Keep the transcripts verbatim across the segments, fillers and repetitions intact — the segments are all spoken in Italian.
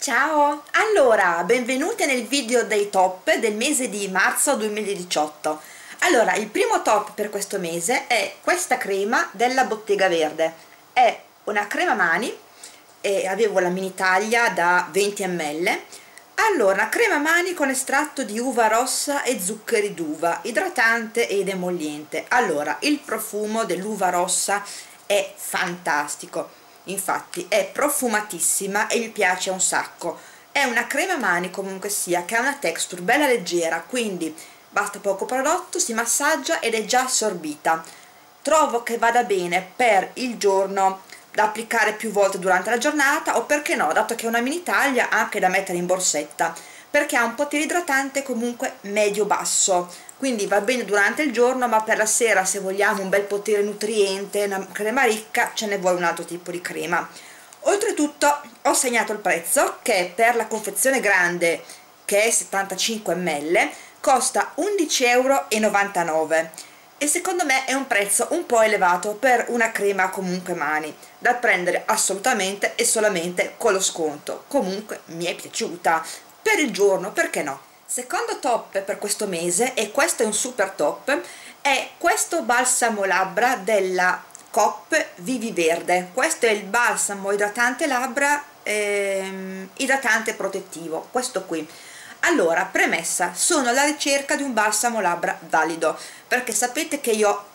Ciao! Allora, benvenute nel video dei top del mese di marzo duemiladiciotto. Allora, il primo top per questo mese è questa crema della Bottega Verde. È una crema mani e avevo la mini taglia da venti millilitri. Allora, crema mani con estratto di uva rossa e zuccheri d'uva, idratante ed emolliente. Allora, il profumo dell'uva rossa è fantastico. Infatti è profumatissima e mi piace un sacco. È una crema mani comunque sia che ha una texture bella leggera, quindi basta poco prodotto, si massaggia ed è già assorbita. Trovo che vada bene per il giorno da applicare più volte durante la giornata, o perché no, dato che è una mini taglia, anche da mettere in borsetta, perché ha un potere idratante comunque medio-basso, quindi va bene durante il giorno, ma per la sera, se vogliamo un bel potere nutriente, una crema ricca, ce ne vuole un altro tipo di crema. Oltretutto ho segnato il prezzo, che per la confezione grande, che è settantacinque millilitri, costa undici e novantanove euro, e secondo me è un prezzo un po' elevato per una crema comunque mani, da prendere assolutamente e solamente con lo sconto. Comunque mi è piaciuta per il giorno, perché no? Secondo top per questo mese, e questo è un super top, è questo balsamo labbra della Coop Vivi Verde. Questo è il balsamo idratante labbra, ehm, idratante protettivo, questo qui. Allora, premessa, sono alla ricerca di un balsamo labbra valido, perché sapete che io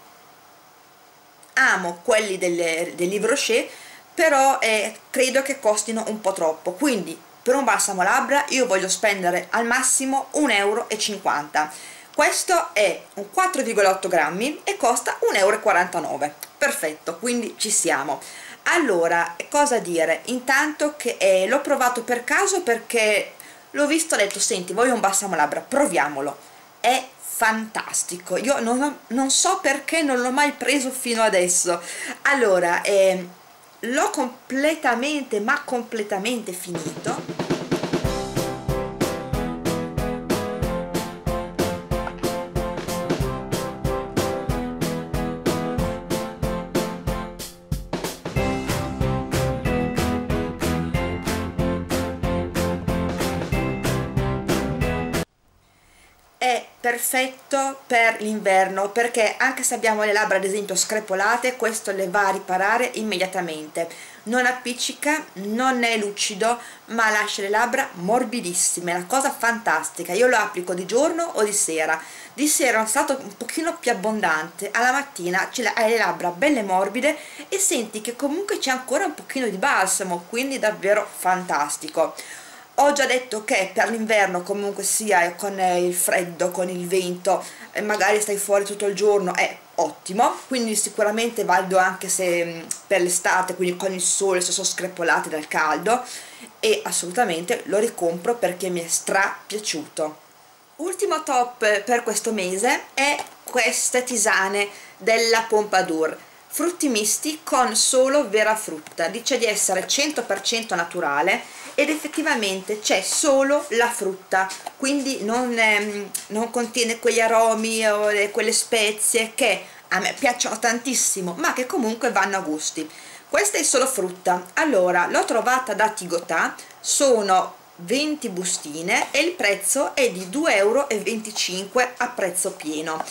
amo quelli delle, del Yves Rocher, però eh, credo che costino un po' troppo, quindi per un balsamo labbra io voglio spendere al massimo un euro e cinquanta. Questo è un quattro virgola otto grammi e costa un euro e quarantanove. Perfetto, quindi ci siamo. Allora, cosa dire? Intanto che eh, l'ho provato per caso, perché l'ho visto, ho detto senti, voglio un balsamo labbra, proviamolo. È fantastico, io non, non so perché non l'ho mai preso fino adesso. Allora, eh, l'ho completamente ma completamente finito. È perfetto per l'inverno, perché anche se abbiamo le labbra ad esempio screpolate, questo le va a riparare immediatamente. Non appiccica, non è lucido, ma lascia le labbra morbidissime, è una cosa fantastica. Io lo applico di giorno o di sera. Di sera è stato un pochino più abbondante, alla mattina hai le labbra belle morbide e senti che comunque c'è ancora un pochino di balsamo, quindi davvero fantastico. Ho già detto che per l'inverno comunque sia, con il freddo, con il vento, e magari stai fuori tutto il giorno, è ottimo, quindi sicuramente valido anche se per l'estate, quindi con il sole, se sono screpolate dal caldo, e assolutamente lo ricompro perché mi è stra piaciuto. Ultimo top per questo mese è queste tisane della Pompadour, frutti misti con solo vera frutta. Dice di essere cento per cento naturale ed effettivamente c'è solo la frutta, quindi non, ehm, non contiene quegli aromi o le, quelle spezie che a me piacciono tantissimo, ma che comunque vanno a gusti. Questa è solo frutta. Allora, l'ho trovata da Tigotà, sono venti bustine e il prezzo è di due e venticinque euro a prezzo pieno.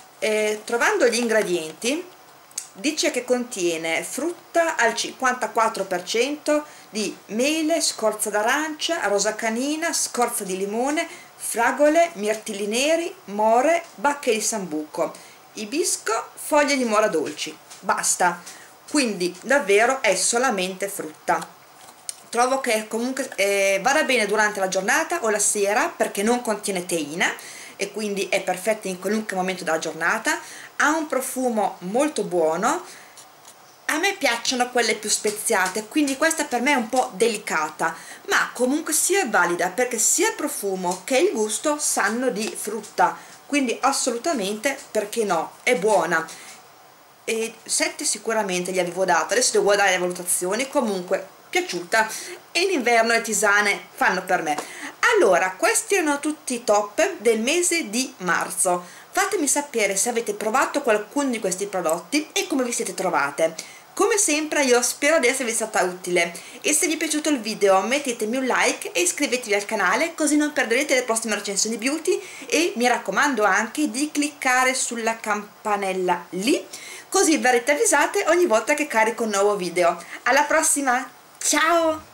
Eh, trovando gli ingredienti, dice che contiene frutta al cinquantaquattro per cento di mele, scorza d'arancia, rosa canina, scorza di limone, fragole, mirtilli neri, more, bacche di sambuco, ibisco, foglie di mora dolci. Basta, quindi davvero è solamente frutta. Trovo che comunque eh, vada bene durante la giornata o la sera, perché non contiene teina e quindi è perfetta in qualunque momento della giornata. Ha un profumo molto buono, a me piacciono quelle più speziate, quindi questa per me è un po' delicata, ma comunque sia valida, perché sia il profumo che il gusto sanno di frutta, quindi assolutamente, perché no, è buona. E sette sicuramente gli avevo dato, adesso devo dare le valutazioni, comunque piaciuta, e in inverno le tisane fanno per me. Allora, questi erano tutti i top del mese di marzo. Fatemi sapere se avete provato qualcuno di questi prodotti e come vi siete trovate. Come sempre io spero di esservi stata utile e se vi è piaciuto il video mettetemi un like e iscrivetevi al canale così non perderete le prossime recensioni beauty, e mi raccomando anche di cliccare sulla campanella lì così verrete avvisate ogni volta che carico un nuovo video. Alla prossima, ciao!